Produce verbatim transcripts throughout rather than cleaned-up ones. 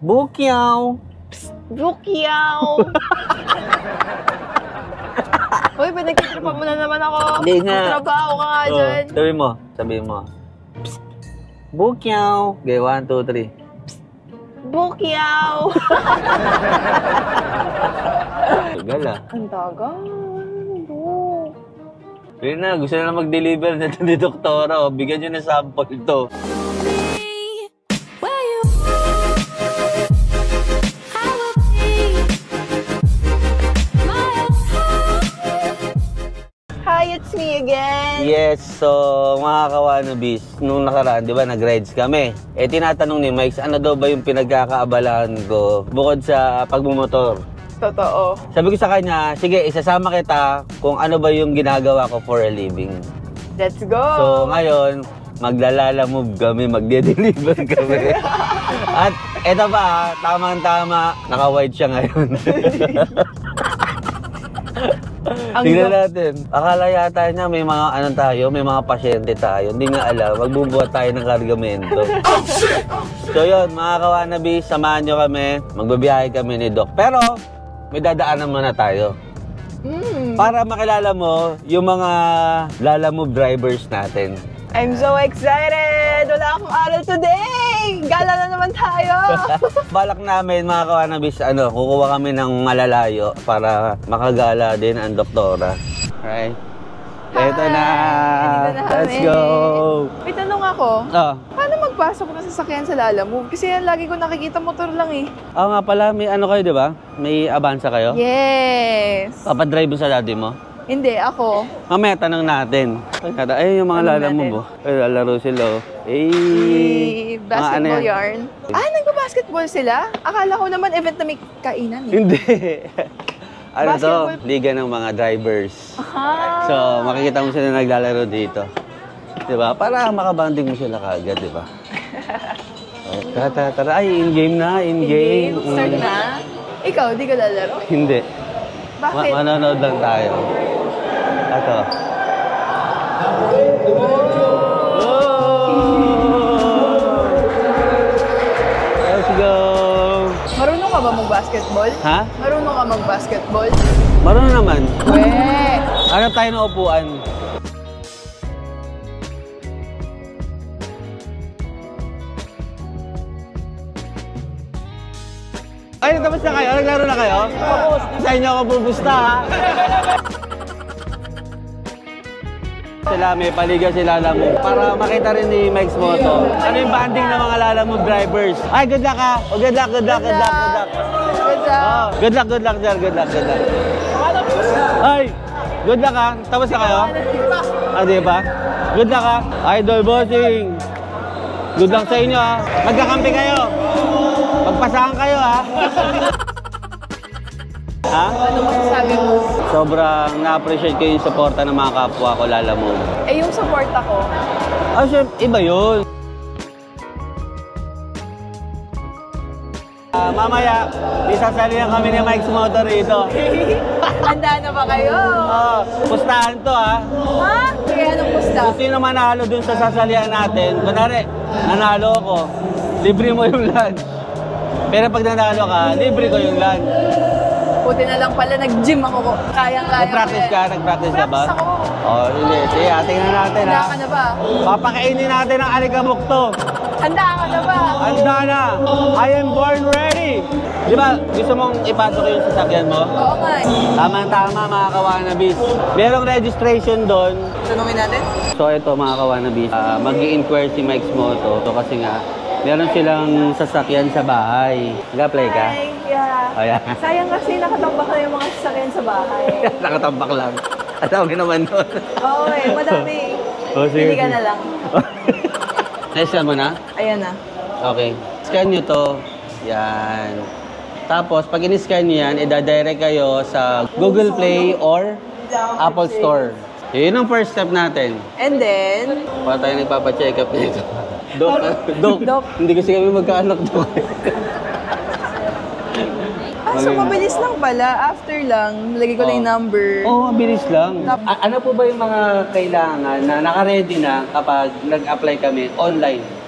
Bukyaw! Bukyaw! Uy, pinagkitripa mo na naman ako. Hindi nga. Trabaho ka nga Oh, dyan. sabi mo, sabi mo. Bukyaw! Okay, one, two, three. Bukyaw! Tagal ah. Ang tagal. Yun na, gusto na mag-deliver na ito ni Doktora. Oh. Bigyan nyo na sample to. Hi, it's me again. Yes, so mga kawanabis, nung nakaraan, di ba, nag-rides kami. Eh, tinatanong ni Mike, ano daw ba yung pinagkakaabalahan ko bukod sa pagmumotor? Totoo. Sabi ko sa kanya, sige, isasama kita kung ano ba yung ginagawa ko for a living. Let's go! So, ngayon, maglalala-move kami, magde-deliver kami. At eto pa, tamang-tama, naka-white siya ngayon. Tingnan natin. Akala yata niya may mga ano tayo, may mga pasyente tayo. Hindi nga alam, magbubuhat tayo ng kargamento. So yun, mga kawanabi, samahan nyo kami. Magbabiyahe kami ni Doc. Pero, may dadaanan muna tayo. Mm. Para makilala mo yung mga Lala Move drivers natin. I'm so excited! Wala akong aral today! Gala na naman tayo! Balak namin mga kawanabis, ano, kukuha kami ng malalayo para makagala din ang doktora. Right? Ito na! Dito na Let's kami. go! May tanong ako. Oh. Paano magpasok ng sasakyan sa Lala Move? Kasi yan, lagi ko nakikita motor lang eh. Oo nga pala, may ano kayo, di ba? May Avanza kayo? Yes! Papadrive mo sa daddy mo? Hindi, ako. Mamaya tanong natin. Ay, yung mga Tanong Lala natin. Move, oh. Ay, lalaro sila, oh. Eh, Si mga basketball ano yan? yarn. Ah, nagpa-basketball sila? Akala ko naman event na may kainan eh. Hindi. Ano to? Basketball. Liga ng mga drivers. Ah. So, makikita mo sila naglalaro dito. Diba? Para makabanding mo sila kagad, diba? Oh, tara, tara, tara. Ay, in-game na, in-game. In-game? Start na? Ikaw, di ka lalaro? Hindi. Bakit? Ma manonood lang tayo. Ito. Let's go! Marunong ka ba mag-basketball? Ha? Marunong ka mag-basketball? Marunong naman. Weh! Hanap tayo ng upuan. Ay, tapos na kayo? Naglaro na kayo? Tapos. Sa inyo ako pupusta, ha? Sila, may paliga sila Lala Move. Para makita rin ni Mike's Moto. Ano yung banding ng mga Lala Move drivers? Ay, good luck, ha? Oh, good luck, good luck, good luck, good luck. Good job! Oh, good luck, good luck, sir. Good luck, good luck. Ay, good luck, ha? Tapos na kayo? Ah, di ba? Good luck, ha? Idol bossing. Good luck sa inyo, ha? Magkakampi kayo. Magpasahan kayo, ha? Ha? Ano masasabi mo? Sobrang na-appreciate ko yung suporta ng mga kapwa ko, Lala Move. Eh, yung support ako. Ah, syempre, iba yun. Ah, mamaya, isasali lang kami ni Mike's Moto rito. Handa na ba kayo? Oh, pustahan to, ha? Ha? Kaya anong pusta? Kung sino manalo dun sa sasalihan natin, kunwari, nanalo ako, libre mo yung lunch. Pero pag nanalo ka, libre ko yung lunch. Buti na lang pala, nag-gym ako. Kayang-kaya. Nag-practice ka? Nag-practice ka ba? Practice ako. Oh, hindi. Sige, tingnan natin, Handa ha? ka na ba? Papakainin natin ang alikabok to. Handa ka na ba? Handa na! I am born ready! Di ba, gusto mong ipasok yung sasakyan mo? Oo nga. Tama-tama, mga kawanabis. Merong registration doon. Tanungin natin? So ito, mga kawanabis, uh, mag-i-inquire si Mike's Moto. So kasi nga, meron silang sasakyan sa bahay. Nag-apply ka? Ay, yeah. Oh, yeah. Sayang kasi nakatambak na yung mga sasakyan sa bahay. Nakatambak lang. At tawagin naman doon. Oo eh, madami. Oh, sige, Pili ka sige. na lang. Nasa mo na? Ayan na. Okay. Scan nyo to. Yan. Tapos, pag in-scan nyo yan, ida-direct kayo sa Google Play or Apple Store. Yun ang first step natin. And then, Para tayo nagpapacheck up dito. Dok, Dok, Dok. hindi kasi kami magkaanak, Dok. ah, so mabilis lang pala. After lang, lagay ko lang yung number. Oo, oh, bilis lang. A- ano po ba yung mga kailangan na naka-ready na kapag nag-apply kami online?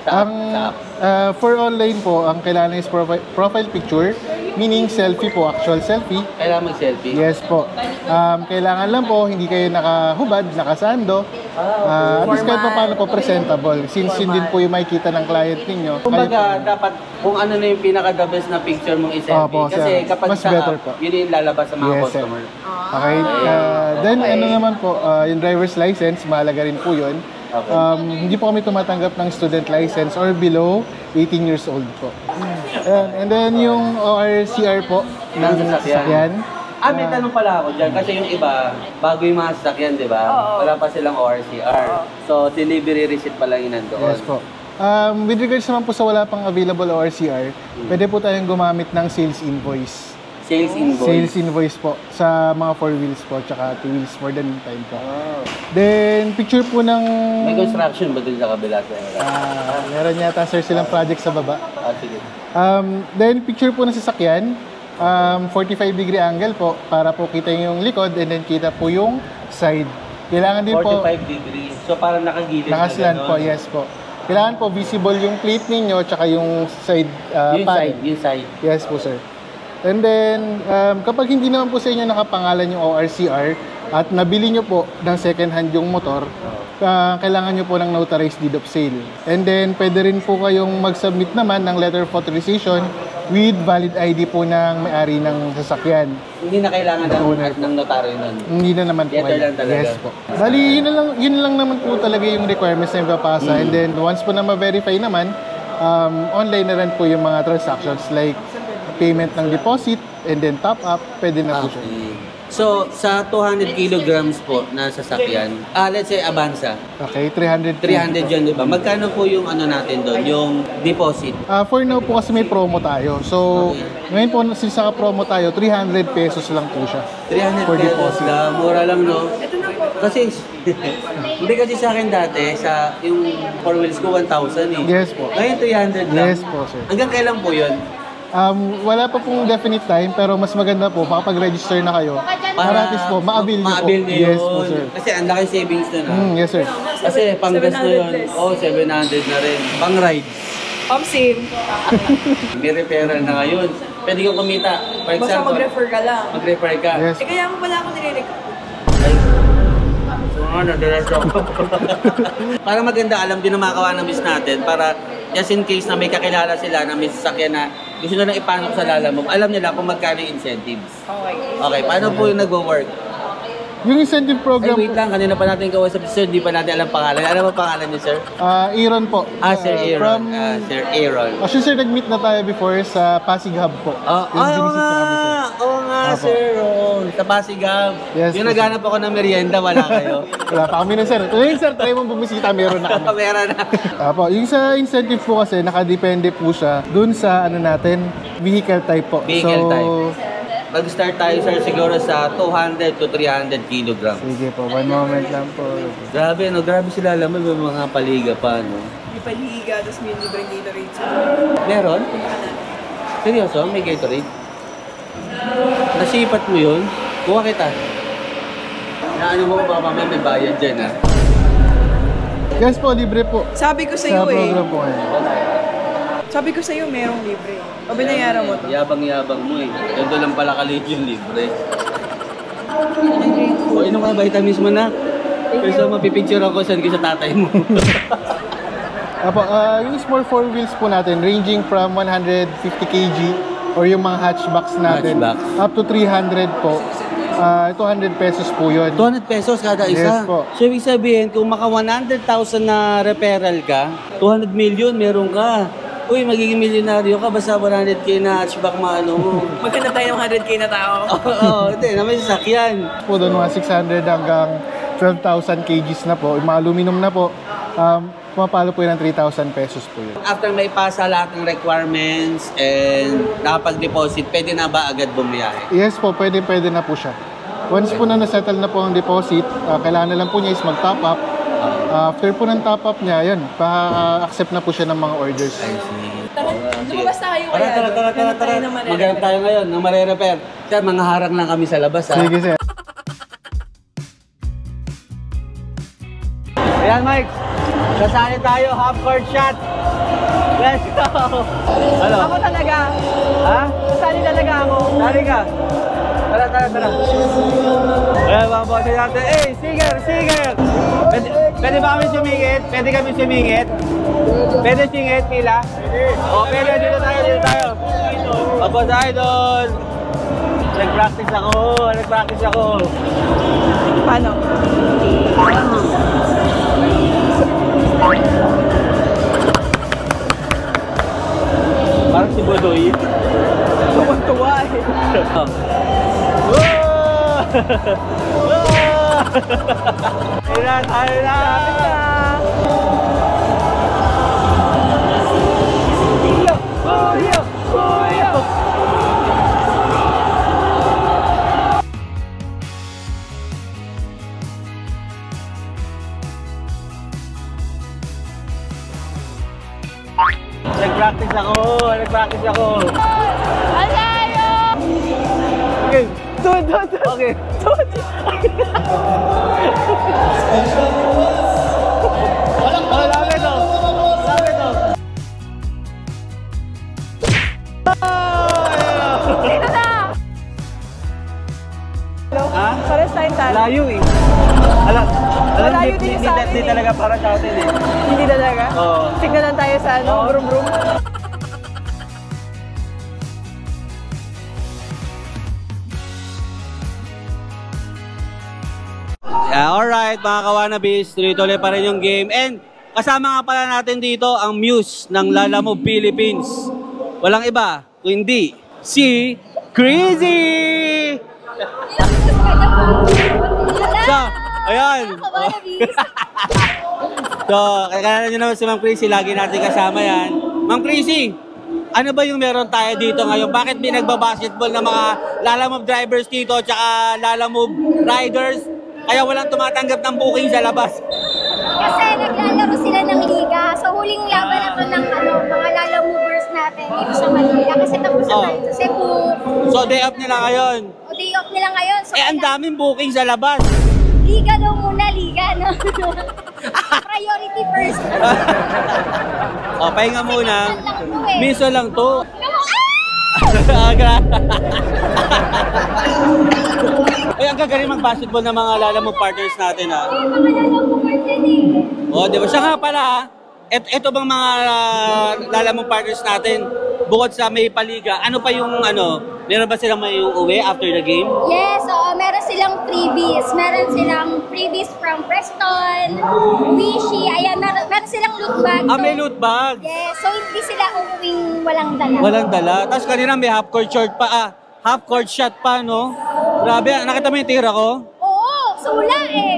Sa Ang sa app. uh, for online po, ang kailangan is profi profile picture, meaning selfie po, actual selfie. Kailangan mag-selfie? Yes po. Um, kailangan lang po, hindi kayo nakahubad, nakasando. Uh, at least kahit pa paano po presentable. Since yun din po yung makikita ng client ninyo. Kumbaga, dapat kung ano na yung pinaka-the best na picture mong i-selfie. Opo, Kasi sir. kapag Mas sa better app, po. yun yung lalabas sa mga Yes, sir. customer. Okay. Uh, then, ano naman po, uh, yung driver's license, mahalaga rin po yun. Okay. Um, hindi po kami tumatanggap ng student license or below eighteen years old po. Ayan. And then, yung O R C R po ng Ng sasakyan. sasakyan. Ah, may tanong pala ako dyan. Kasi yung iba, bago yung mga sasakyan, di ba? Oo. Wala pa silang O R C R. So, delivery receipt pa lang yun nandoon. Yes po. Um, with regards naman po sa wala pang available O R C R, pwede po tayong gumamit ng sales invoice. Sales invoice. Sales invoice po sa mga four wheels po, tsaka two wheels for the meantime po. Oh. Then, picture po ng... May construction ba dun sa kabila? Sa Ah, meron yata sir silang project sa baba. Ah, sige. Um, then, picture po ng sasakyan. Um, forty-five degree angle po para po kita yung likod and then kita po yung side. Kailangan din po... forty-five degrees. So, parang nakagilid Nakaslant na po, yes po. Kailangan po visible yung plate ninyo tsaka yung side uh, Yung panel. side, yung side. Yes po, sir. And then, um, kapag hindi naman po sa inyo nakapangalan yung O R C R at nabili nyo po ng second hand yung motor, uh, kailangan nyo po ng notarized deed of sale. And then, pwede rin po kayong mag-submit naman ng letter of authorization with valid I D po ng may-ari ng sasakyan. Hindi na kailangan ng, ng notaryo nun. Hindi na naman po. Letter lang talaga. Yes po. Bali, yun, na lang, yun lang naman po talaga yung requirements na ipapasa. Mm. And then, once po na ma-verify naman, um, online na rin po yung mga transactions like payment ng deposit and then top up, pwede na po siya. Okay. So, sa two hundred kilograms po na sasakyan, ah, let's say Avanza, Okay, three hundred. three hundred yun, di ba? Magkano po yung ano natin doon, yung deposit? Ah, for now po kasi may promo tayo. So, ngayon po, since naka-promo tayo, three hundred pesos lang po siya. three hundred For pesos deposit. lang, mura lang, no? Kasi, hindi kasi sa akin dati, sa yung four wheels ko, one thousand eh. Yes po. Ngayon, three hundred lang. Yes po, sir. Hanggang kailan po yun? Um, wala pa pong definite time, pero mas maganda po, makapag-register na kayo. Para at least po, ma-avail niyo po. ma-avail niyo Yes yun. po, sir. Kasi ang laki savings na na. Mm, yes, sir. Kasi panggas na yun. Oo, oh, seven hundred na rin. Pang ride. Pump-sim. May referral na ngayon. Pwede kang kumita. For Basta example, mag-refer ka lang. mag-refer ka. Yes. Eh, kaya mo pala ako nire-record. Ay. Ano, diretso. Para maganda, alam din ng mga kawanabis natin, para just in case na may kakilala sila na may sasakyan na gusto na lang ipasok sa Lalamove, alam nila kung magkano yung incentives. Okay. Okay, paano po yung nag-work? Yung incentive Ay, program wait lang, kanina pa natin kausap si Sir, di pa natin alam pangalan. Ano ba pangalan niyo, Sir? Ah, Aaron po. Ah, Sir Ah, Aaron. From, Ah, Sir Aaron. actually, sir, nag-meet na tayo before sa Pasig Hub po. Oh, Yung ay, oo binisit nga, na kami, sir. oo nga, Apo. Sir. Oh, sa Pasigab. Yes, yung po, naghanap ako ng merienda, wala kayo. Wala pa kami nun, sir. Ngayon, sir, try mong bumisita, meron na kami. Kamera na. Apo, yung sa incentive po kasi, nakadepende po siya dun sa, ano natin, vehicle type po. Vehicle so, type. Mag-start tayo, Sir, siguro sa two hundred to three hundred kilograms. Sige po, one moment lang po. Grabe, no? Grabe sila alam mo, may mga paliga pa, no? May paliga, tapos may libreng Gatorade. Meron? Seryoso? May Gatorade? Nasipat mo yun? Kuha kita. Na ano mo ba, mamaya may bayad dyan, ha? Yes po, libre po. Sabi ko Sa sa'yo eh. program po ngayon. Sabi ko sa'yo, merong libre. O binayaran mo to. Yabang-yabang mo, eh. Ganito lang pala kalit yung libre. O, inom ka na vitamins mo na. Kasi mapipicture ako saan ko sa tatay mo. Apo, ah, yung small four wheels po natin, ranging from one hundred fifty kilograms or yung mga hatchbacks natin, Hatchback. up to three hundred po. Ah, two hundred pesos po yun. two hundred pesos kada isa. Yes po. So, ibig sabihin, kung maka one hundred thousand na referral ka, two hundred million meron ka. Uy, magiging milyonaryo ka basta one hundred K na hatchback maano mo. Magkano tayo ng one hundred K na tao? Oo, oh, hindi, na may sasakyan. Po doon mga six hundred hanggang twelve thousand kilograms na po. Yung mga aluminum na po, um, pumapalo po yun ng three thousand pesos po yun. After may pasa lahat ng requirements and nakapag-deposit, pwede na ba agad bumiyahe? Yes po, pwede, pwede na po siya. Once po na nasettle na po ang deposit, ah, kailangan na lang po niya is mag-top up. Ah, after po ng top up niya, yun, pa-accept na po siya ng mga orders. I see. Tara, lumabas tayo Tara, kaya. tara, tara, tara, tara. Maghanap tayo ngayon ng mare-repair. Sir, mga harang lang kami sa labas, ha? Sige, sir. Ayan, Mike. Sasali tayo, half court shot. Let's go! Ano? Ako talaga. Ha? Sali talaga ako. Sali ka. Tara, tara, tara. Ayan, mga boss natin. Eh, singer, singer! Pwede, pwede ba kami sumingit? Pwede kami sumingit? Pwede singit, pila? O, pwede. Dito tayo, dito tayo. Mga boss idol! Nag-practice ako, nag-practice ako. Paano? Parang si Bodoy. Tuwa-tuwa eh. Ayun na, tayo na! Kuya! Kuya! Kuya! Nag-practice ako, nag-practice ako. Alayo! Okay. Tuwa, tuwa, tuwa. Okay. Tuwa, tuwa. Walang oh, lapit to. Lapit to. Dito na! Ha? Pares tayong talo. Layo eh. Alam, alam, Malayo di, din yung di, sa di, atin di eh. talaga para sa atin eh. Hindi talaga? Oo. Signalan tayo sa ano, Oo. brum brum. Yeah, alright mga kawanabis, tuloy-tuloy pa rin yung game. And kasama nga pala natin dito ang Muse ng Lalamove Philippines. Walang iba, kundi si Crazy! So, ayan. So, kakilala nyo naman si Ma'am Crazy, lagi natin kasama yan. Ma'am Crazy, ano ba yung meron tayo dito ngayon? Bakit may nagbabasketball ng mga Lalamove drivers dito tsaka Lalamove riders? Kaya walang tumatanggap ng booking sa labas. Kasi naglalaro sila ng liga. So huling laban na to ng ano, mga Lalamovers natin dito sa Manila. Kasi tapos na Oh. tayo sa Cebu. So day off nila ngayon. O day off nila ngayon. So Eh ang kailangan- daming booking sa labas. Liga daw muna, liga. No? Priority first. O, pahinga muna. minsan lang to eh. Minsan lang to. Ah! Agra. Ay, ang gagaling mag-basketball ng mga Lalamove partners natin ha. Ay, mga Lalamovers yan eh. O, di ba? Siya nga pala ha. Et, eto bang mga uh, Lalamove partners natin, bukod sa may paliga, ano pa yung ano, meron ba silang may uwi after the game? Yes, oo. Meron silang freebies. Meron silang freebies from Preston, Wishy. Ayan, meron, meron silang loot bag. Ah, So, may loot bag. yes, so hindi sila uuwing walang dala. Walang dala. Tapos kanina may half court shot pa, ah, half court shot pa, no? Grabe, nakita mo yung tira ko? Oo, sula eh.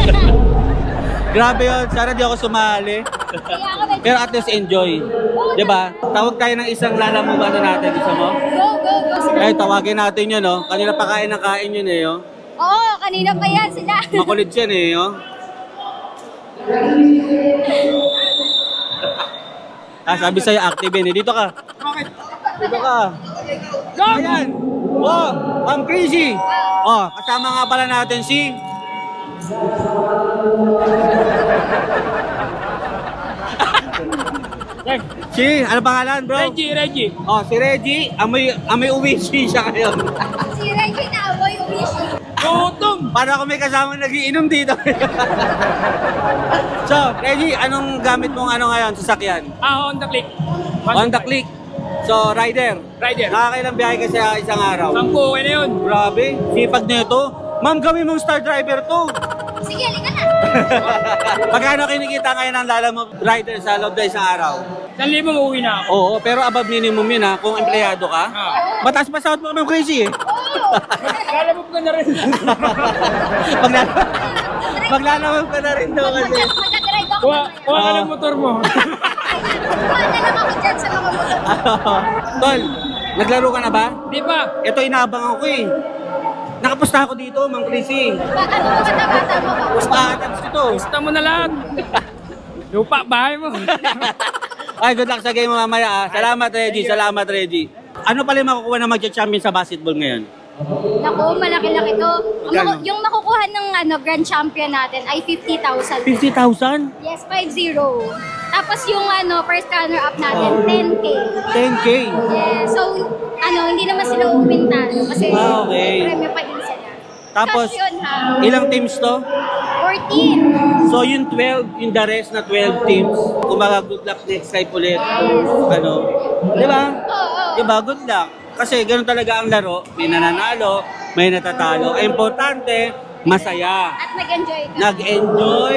Grabe yun, sana di ako sumali. Kaya ako medyo... Pero at least enjoy. Di ba? Tawag tayo ng isang Lalamove ano natin, gusto mo? Go, go, go sila. Eh, tawagin natin yun, no? Kanina pa kain ng kain yun, eh, oh. Oo, kanina pa yan sila. Makulit yan, eh, oh. Ah, sabi sa'yo, active yun, eh. Dito ka. Dito ka. Ayan. Oh, I'm Crazy. Oh, kasama nga pala natin si... Si, ano pangalan, bro? Reggie, Reggie. Oh, si Reggie, amoy, amoy uwishi siya ngayon. Si Reggie na aboy umishi. Gutom! Para ako may kasama nagiinom dito. So, Reggie, anong gamit mong ano ngayon, sasakyan? Ah, Honda Click. Honda Click. So, rider. Rider. Nakakailang biyahe ka sa isang araw? Sampu, okay na yun. Grabe, sipag nito. Ma'am, gawin mong star driver to. Sige, halika na. Magkano kinikita ngayon ng Lalamove rider sa loob na isang araw? San libo mauwi na ako. Oo, pero above minimum yun ha, kung empleyado ka. Ah. Mataas pa sahod mo kami Crazy eh. Oo. Lalamove ka na rin. Maglala Maglalamove ka na rin daw kasi. Mag- Mag-drive ako. Kuha, mamaya. kuha ka Ah. ng motor mo. Kuha na lang ako dyan sa mga motor. Tol, naglaro ka na ba? Di ba? Ito inaabangan ko eh. Nakapusta ako dito, Ma'am Crazy. Ba- Ano mga bata mo ba? Pusta attacks ito. Gusto mo na lahat. Lupa, bahay mo. Ay, good luck sa game mamaya ah. Salamat Reggie, salamat Reggie. Ano pala yung makukuha na mag-champion sa basketball ngayon? Naku, malaki-laki to. Ang Magkano? maku- yung makukuha ng ano, grand champion natin ay fifty thousand. fifty thousand? Yes, five zero. Tapos yung ano, first runner-up natin, ten K. ten K? Yeah, so, ano, hindi naman sila umintado kasi Ah, okay. may premyo pa din sila. Tapos, Cash yun, ha? ilang teams to? fourteen. So yung twelve, yung the rest na twelve teams, kumaga good luck next time ulit. Ano? Di ba? Oo. Di ba? Good luck. Kasi ganun talaga ang laro. May nananalo, may natatalo. Ang importante, masaya. At nag-enjoy ka. Nag-enjoy.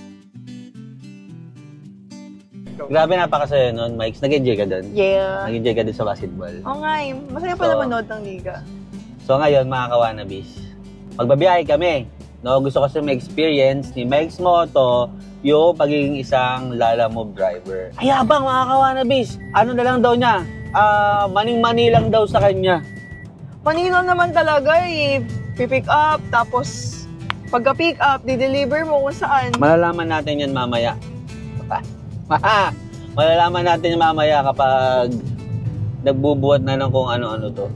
Grabe, napakasaya nun, Mike. Nag-enjoy ka dun? Yeah. Nag-enjoy ka dun sa basketball? Oo nga eh. Masaya pala So, manood ng liga. So ngayon, mga kawanabis, magbabiyahe kami. No, gusto kasi ma-experience ni Mike's Moto yung pagiging isang Lala Move driver. Ay, abang mga kawanabis, ano na lang daw niya? Ah, maning-mani lang daw sa kanya. Manila naman talaga eh. Pipick up, tapos pagka-pick up, di-deliver mo kung saan. Malalaman natin yan mamaya. Malalaman natin yan mamaya kapag nagbubuhat na ng kung ano-ano to.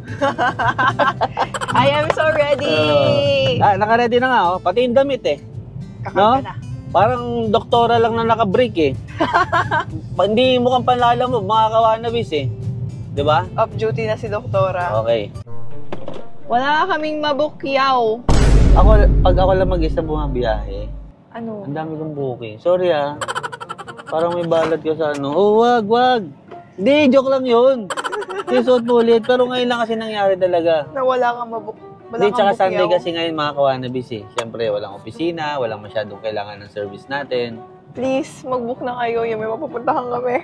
I am so ready! Uh, ah, naka-ready na nga, oh. Pati yung damit eh. Kakanta No? na. Parang doktora lang na naka-break eh. Pa- Hindi mukhang panlala mo, mga kawanabis eh. Di ba? Off-duty na si Doktora. Okay. Wala kaming mabukyaw. Ako, pag ako lang mag-isa bumabiyahe, Ano? ang dami kong booking. Sorry ah. Parang may balat ka sa ano. Oh, wag, wag. Hindi, joke lang yun. Sisuot mo ulit. Pero ngayon lang kasi nangyari talaga. Na wala kang mabuk... Wala Hindi, kang tsaka bukyaw. Sunday kasi ngayon mga kawanabis eh. Siyempre, walang opisina, walang masyadong kailangan ng service natin. Please, mag-book na kayo. Yung may mapupuntahan kami.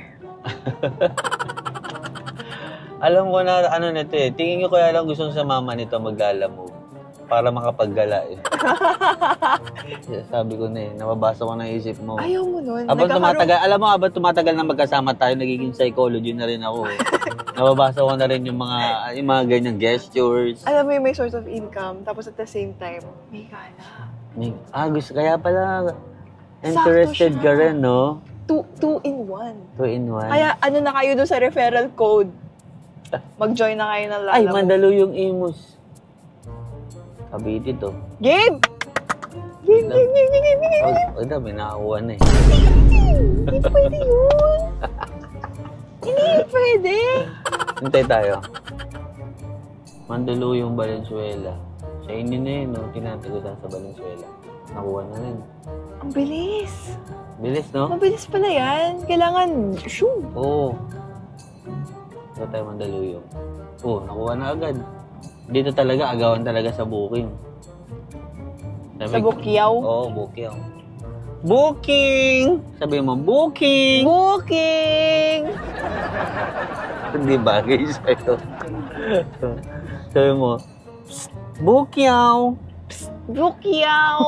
Alam ko na ano nito eh. Tingin ko kaya lang gusto sa mama nito maglalamove. Para makapaggala eh. Sabi ko na eh, nababasa ko na isip mo. Ayaw mo nun. Habang Nagkakaroon- tumatagal, alam mo, habang tumatagal na magkasama tayo, nagiging psychology na rin ako eh. Nababasa ko na rin yung mga, yung mga ganyang gestures. Alam mo yung may source of income, tapos at the same time, may gana. May, ah, gusto, kaya pala, interested Sakto ka siya. rin, no? Two, two in one. Two in one. Kaya ano na kayo doon sa referral code? Mag-join na kayo ng Lala Ay, Move. Mandaluyong Imus. Cavite to. Game! Game, game, game, game, game, game! Wag, wag na, may nakakuha na eh. Hindi pwede yun! Hindi pwede! Hintay tayo. Mandaluyong Valenzuela. Sa inyo na yun, no? Tinatagutan sa Valenzuela. Nakuha na rin. Ang bilis! Bilis, no? Mabilis pala yan. Kailangan, shoo! Oo. Ito tayo Mandaluyong. Oo, nakuha na agad. Dito talaga, agawan talaga sa booking. Sa Bukyaw? Oo, booking. Booking! Sabi mo, booking! Booking! Hindi bagay sa'yo. Sabi mo, "Psst, booking! Bukyaw!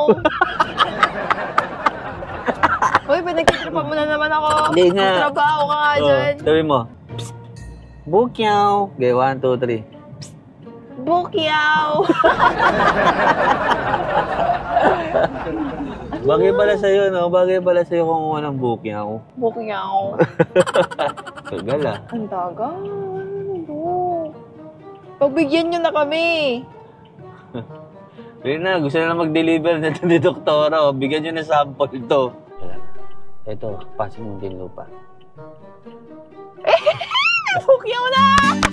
Uy, ba't nagtitripa mo na naman ako? Hindi nga. Trabaho ka nga Oo, dyan. sabi mo, "Psst, booking!" Okay, one, two, three. Bukyaw! Bagay pala sa'yo, no? Bagay pala sa'yo kung kuha ng booking. Bukyaw. Tagal ah. Ang tagal. Ano? Pagbigyan nyo na kami. Yun na, gusto na mag-deliver na ito ni Doktora. O, bigyan nyo na sample ito. Ito, passing mo din lupa. Bukyaw na!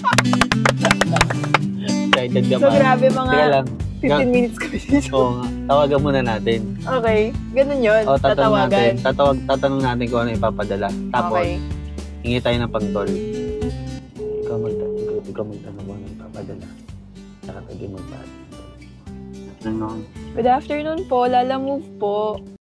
Excited ka So, pa. grabe mga Teka lang. fifteen minutes kami dito. Oo nga. Tawagan muna natin. Okay, ganun yun. O, tatanong natin. Tatawagan. Tatawag, tatanong natin kung ano ipapadala. Tapos, Okay. hingi tayo ng pag-toll. Ikaw magtanong. Ikaw, ikaw magtanong kung ano ipapadala. Saka tayo magpadala. Ano? Good afternoon po, Lala Move po.